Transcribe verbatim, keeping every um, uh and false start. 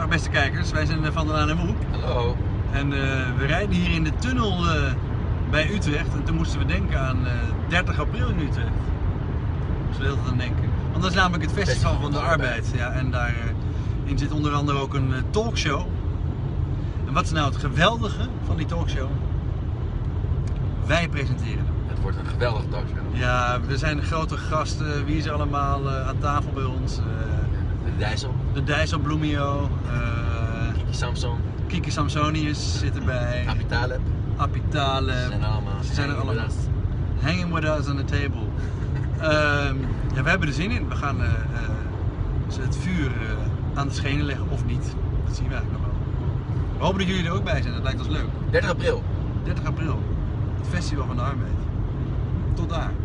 Dag beste kijkers, wij zijn Van der Laan en Woe. Hallo. En uh, we rijden hier in de tunnel uh, bij Utrecht en toen moesten we denken aan uh, dertig april in Utrecht. Dus we heel aan denken. Want dat is namelijk het Festival, Festival van de, de Arbeid. Arbeid. Ja, en daarin uh, zit onder andere ook een uh, talkshow. En wat is nou het geweldige van die talkshow? Wij presenteren hem. Het wordt een geweldige talkshow. Ja, we zijn de grote gasten. Wie is er allemaal uh, aan tafel bij ons? Uh, de Dijssel. De Dijsselbloemio. Uh, Kiki Samson. Kiki Samsonius zit erbij. Apitaleb. Apitaleb. Ze zijn er allemaal. Ze zijn er allemaal. Hanging with us on the table. uh, ja, we hebben er zin in. We gaan uh, uh, het vuur uh, aan de schenen leggen of niet. Dat zien we eigenlijk nog wel. We hopen dat jullie er ook bij zijn. Dat lijkt ons leuk. dertig april. dertig april. Het Festival van de Arbeid. Tot daar.